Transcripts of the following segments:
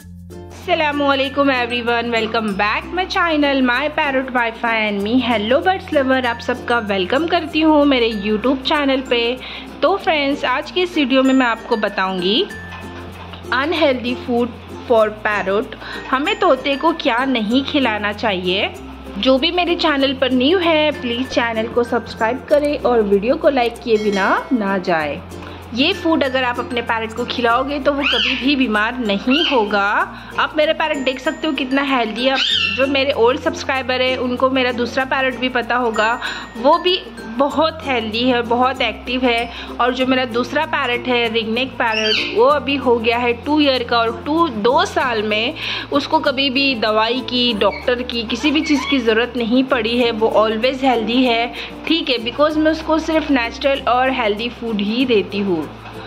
अस्सलामुअलैकुम everyone, welcome back my channel my parrot wifi and me. Hello birds lover, आप सबका welcome करती हूँ मेरे यूट्यूब चैनल पे। तो फ्रेंड्स, आज की इस वीडियो में मैं आपको बताऊँगी अनहेल्दी फूड फॉर पैरट। हमें तोते को क्या नहीं खिलाना चाहिए। जो भी मेरे चैनल पर न्यू है प्लीज़ चैनल को सब्सक्राइब करें और वीडियो को लाइक किए बिना ना जाए। ये फूड अगर आप अपने पैरट को खिलाओगे तो वो कभी भी बीमार नहीं होगा। आप मेरा पैरट देख सकते हो कितना हेल्दी है। जो मेरे ओल्ड सब्सक्राइबर है उनको मेरा दूसरा पैरट भी पता होगा, वो भी बहुत हेल्दी है, बहुत एक्टिव है। और जो मेरा दूसरा पैरट है रिंगनेक पैरट, वो अभी हो गया है 2 ईयर का और 2 साल में उसको कभी भी दवाई की, डॉक्टर की, किसी भी चीज़ की ज़रूरत नहीं पड़ी है। वो ऑलवेज़ हेल्दी है, ठीक है, बिकॉज मैं उसको सिर्फ नेचुरल और हेल्दी फूड ही देती हूँ।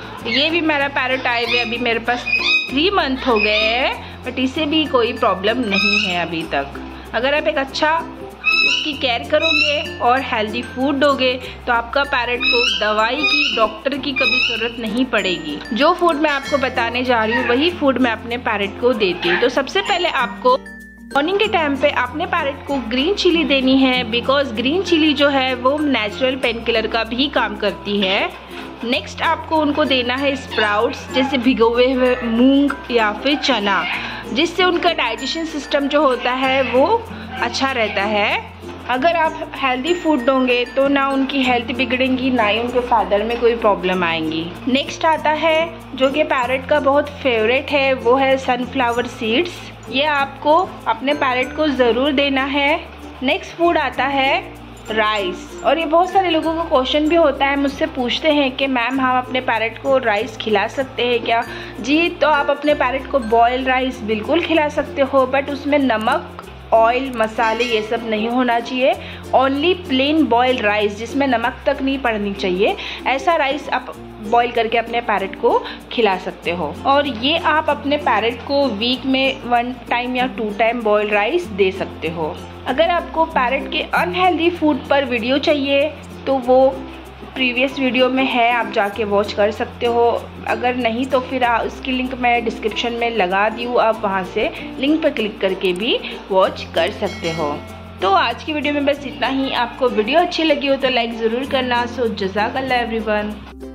ये भी मेरा पैरट आए हुए अभी मेरे पास 3 मंथ हो गए हैं, बट इसे भी कोई प्रॉब्लम नहीं है अभी तक। अगर आप एक अच्छा उसकी केयर करोगे और हेल्दी फूड दोगे तो आपका पैरट को दवाई की, डॉक्टर की कभी ज़रूरत नहीं पड़ेगी। जो फूड मैं आपको बताने जा रही हूँ वही फूड मैं अपने पैरट को देती हूँ। तो सबसे पहले आपको मॉर्निंग के टाइम पे अपने पैरट को ग्रीन चिली देनी है, बिकॉज ग्रीन चिली जो है वो नेचुरल पेन किलर का भी काम करती है। नेक्स्ट आपको उनको देना है स्प्राउट्स, जैसे भिगोए हुए मूंग या फिर चना, जिससे उनका डाइजेशन सिस्टम जो होता है वो अच्छा रहता है। अगर आप हेल्दी फूड दोगे तो ना उनकी हेल्थ बिगड़ेंगी, ना ही उनके फादर में कोई प्रॉब्लम आएंगी। नेक्स्ट आता है जो कि पैरट का बहुत फेवरेट है, वो है सनफ्लावर सीड्स। ये आपको अपने पैरट को ज़रूर देना है। नेक्स्ट फूड आता है राइस। और ये बहुत सारे लोगों को क्वेश्चन भी होता है, मुझसे पूछते हैं कि मैम हम अपने पैरट को राइस खिला सकते हैं क्या? जी, तो आप अपने पैरट को बॉयल राइस बिल्कुल खिला सकते हो, बट उसमें नमक, ऑयल, मसाले ये सब नहीं होना चाहिए। ओनली प्लेन बॉयल राइस जिसमें नमक तक नहीं पड़नी चाहिए, ऐसा राइस आप बॉईल करके अपने पैरट को खिला सकते हो। और ये आप अपने पैरट को वीक में 1 टाइम या 2 टाइम बॉइल्ड राइस दे सकते हो। अगर आपको पैरट के अनहेल्दी फूड पर वीडियो चाहिए तो वो प्रीवियस वीडियो में है, आप जाके वॉच कर सकते हो। अगर नहीं तो फिर उसकी लिंक मैं डिस्क्रिप्शन में लगा दी हूँ, आप वहाँ से लिंक पर क्लिक करके भी वॉच कर सकते हो। तो आज की वीडियो में बस इतना ही। आपको वीडियो अच्छी लगी हो तो लाइक ज़रूर करना। सो जज़ाकल्लाह एवरीवन।